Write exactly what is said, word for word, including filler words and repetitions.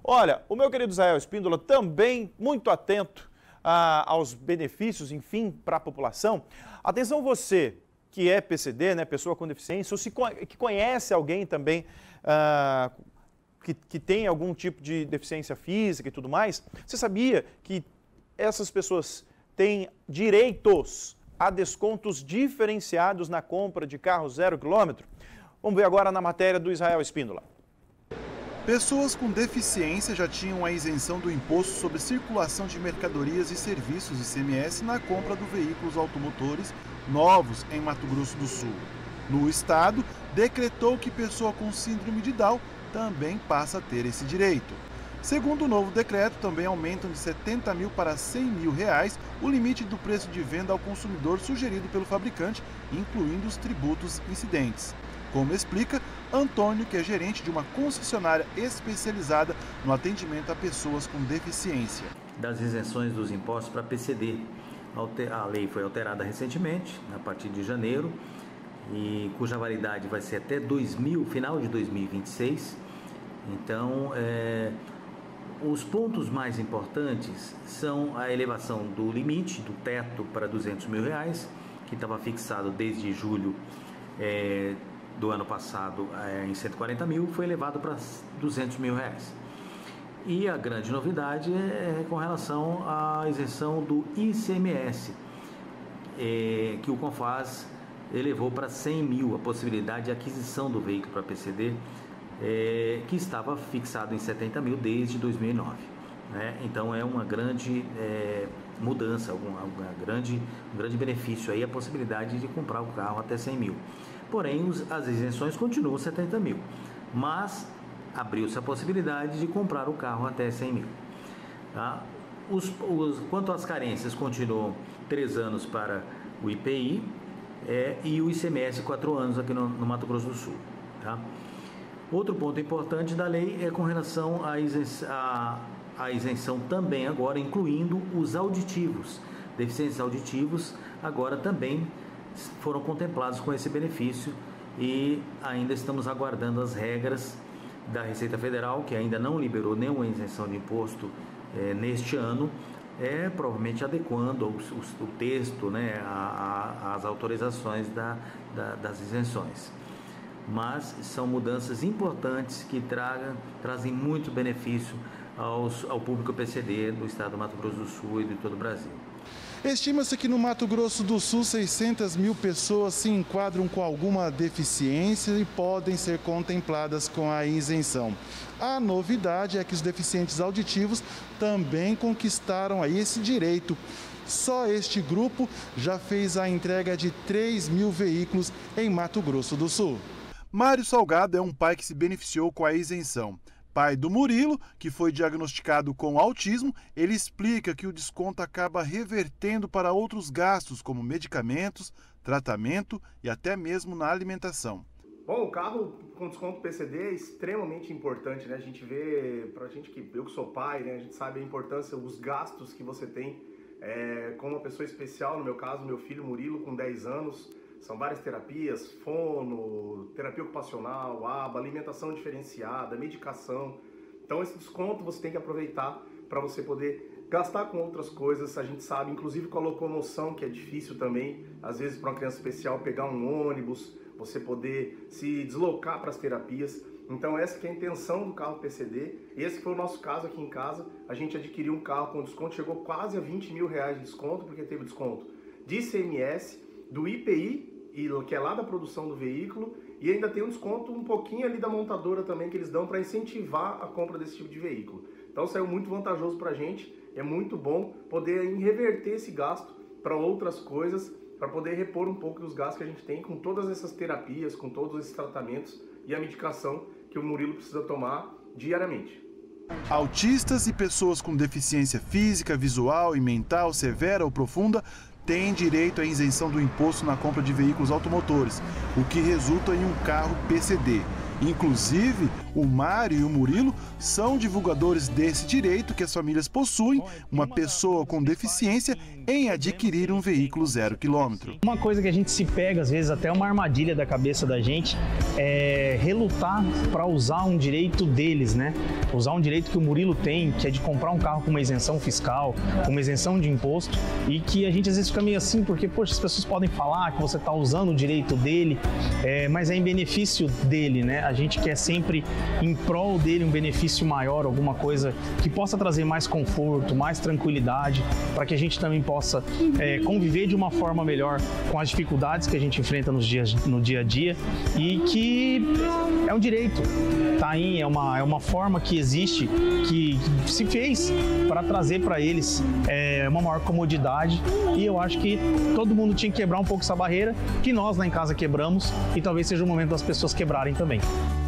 Olha, o meu querido Israel Espíndola também muito atento ah, aos benefícios, enfim, para a população. Atenção você que é P C D, né, pessoa com deficiência, ou se, que conhece alguém também ah, que, que tem algum tipo de deficiência física e tudo mais. Você sabia que essas pessoas têm direitos a descontos diferenciados na compra de carro zero quilômetro? Vamos ver agora na matéria do Israel Espíndola. Pessoas com deficiência já tinham a isenção do imposto sobre circulação de mercadorias e serviços I C M S na compra de veículos automotores novos em Mato Grosso do Sul. No estado, decretou que pessoa com síndrome de Down também passa a ter esse direito. Segundo o novo decreto, também aumentam de setenta mil para cem mil reais o limite do preço de venda ao consumidor sugerido pelo fabricante, incluindo os tributos incidentes. Como explica Antônio, que é gerente de uma concessionária especializada no atendimento a pessoas com deficiência. Das isenções dos impostos para P C D. A lei foi alterada recentemente, a partir de janeiro, e cuja validade vai ser até dois mil, final de dois mil e vinte e seis. Então, é, os pontos mais importantes são a elevação do limite, do teto, para duzentos mil reais, que estava fixado desde julho é, do ano passado é, em cento e quarenta mil, foi elevado para duzentos mil reais. E a grande novidade é com relação à isenção do I C M S, é, que o CONFAZ elevou para cem mil a possibilidade de aquisição do veículo para P C D, é, que estava fixado em setenta mil desde dois mil e nove. Né? Então é uma grande é, mudança, uma, uma grande, um grande benefício aí, a possibilidade de comprar o carro até cem mil. Porém, os, as isenções continuam setenta mil, mas abriu-se a possibilidade de comprar o carro até cem mil. Tá? Os, os, quanto às carências, continuam três anos para o I P I é, e o I C M S quatro anos aqui no, no Mato Grosso do Sul. Tá? Outro ponto importante da lei é com relação à isenção, a, a isenção também agora, incluindo os auditivos. Deficientes auditivos agora também foram contemplados com esse benefício e ainda estamos aguardando as regras da Receita Federal, que ainda não liberou nenhuma isenção de imposto é, neste ano, é, provavelmente adequando o, o, o texto, né, a, a, as autorizações da, da, das isenções. Mas são mudanças importantes que tragam, trazem muito benefício aos, ao público P C D do estado do Mato Grosso do Sul e de todo o Brasil. Estima-se que no Mato Grosso do Sul seiscentas mil pessoas se enquadram com alguma deficiência e podem ser contempladas com a isenção. A novidade é que os deficientes auditivos também conquistaram aí esse direito. Só este grupo já fez a entrega de três mil veículos em Mato Grosso do Sul. Mário Salgado é um pai que se beneficiou com a isenção. Pai do Murilo, que foi diagnosticado com autismo, ele explica que o desconto acaba revertendo para outros gastos, como medicamentos, tratamento e até mesmo na alimentação. Bom, o carro com desconto P C D é extremamente importante, né? A gente vê, pra gente que, eu que sou pai, né? A gente sabe a importância, os gastos que você tem é, com uma pessoa especial, no meu caso, meu filho Murilo, com dez anos, são várias terapias, fono, terapia ocupacional, aba, alimentação diferenciada, medicação. Então esse desconto você tem que aproveitar para você poder gastar com outras coisas. A gente sabe, inclusive com a locomoção, que é difícil também, às vezes para uma criança especial pegar um ônibus, você poder se deslocar para as terapias. Então essa que é a intenção do carro P C D. Esse foi o nosso caso aqui em casa. A gente adquiriu um carro com desconto, chegou quase a vinte mil reais de desconto, porque teve desconto de I C M S, do I P I, que é lá da produção do veículo, e ainda tem um desconto um pouquinho ali da montadora também, que eles dão para incentivar a compra desse tipo de veículo. Então saiu muito vantajoso para a gente, é muito bom poder reverter esse gasto para outras coisas, para poder repor um pouco dos gastos que a gente tem com todas essas terapias, com todos esses tratamentos e a medicação que o Murilo precisa tomar diariamente. Autistas e pessoas com deficiência física, visual e mental severa ou profunda têm direito à isenção do imposto na compra de veículos automotores, o que resulta em um carro P C D. Inclusive, O Mário e o Murilo são divulgadores desse direito que as famílias possuem, uma pessoa com deficiência, em adquirir um veículo zero quilômetro. Uma coisa que a gente se pega, às vezes, até uma armadilha da cabeça da gente, é relutar para usar um direito deles, né? Usar um direito que o Murilo tem, que é de comprar um carro com uma isenção fiscal, com uma isenção de imposto, e que a gente às vezes fica meio assim, porque, poxa, as pessoas podem falar que você está usando o direito dele, é, mas é em benefício dele, né? A gente quer sempre em prol dele um benefício maior, alguma coisa que possa trazer mais conforto, mais tranquilidade, para que a gente também possa é, conviver de uma forma melhor com as dificuldades que a gente enfrenta nos dias, no dia a dia, e que é um direito, tá aí, é uma, é uma forma que existe, que se fez para trazer para eles é, uma maior comodidade, e eu acho que todo mundo tinha que quebrar um pouco essa barreira, que nós lá em casa quebramos, e talvez seja o momento das pessoas quebrarem também.